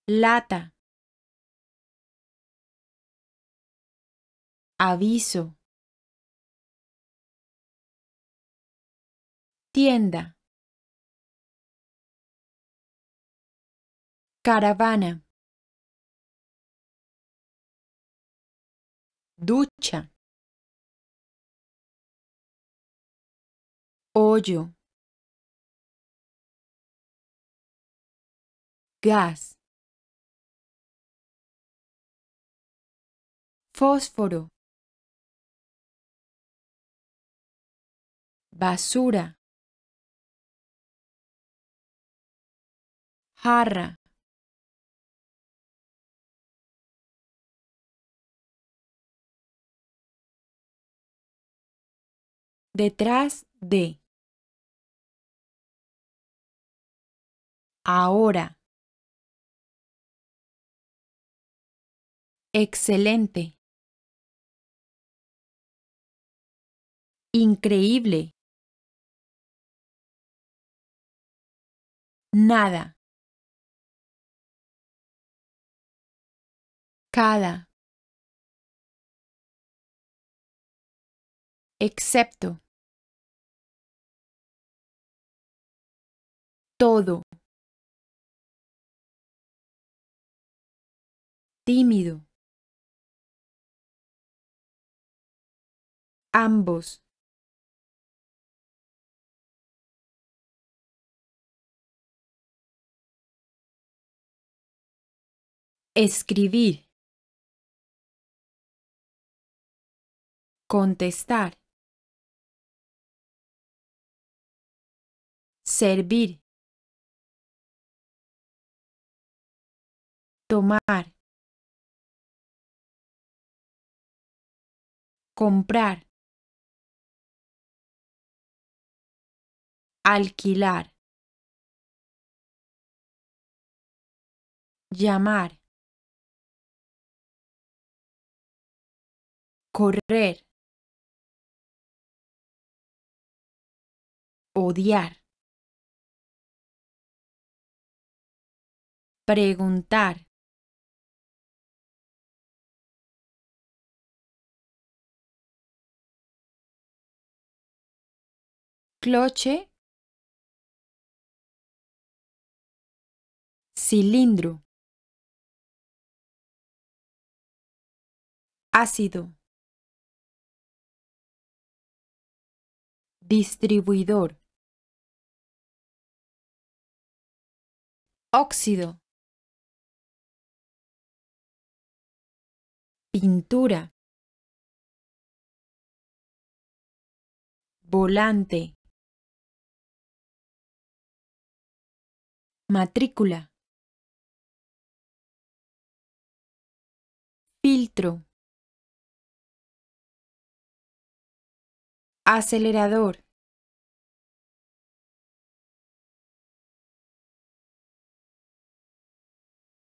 lata, aviso, tienda, caravana, ducha, hoyo, gas, fósforo, basura, jarra, detrás de, ahora, excelente, increíble, nada, cada, excepto, todo, tímido, ambos, escribir, contestar, servir, tomar, comprar, alquilar, llamar, correr, odiar, preguntar, cloche, cilindro, ácido, distribuidor, óxido, pintura, volante, matrícula, filtro, acelerador,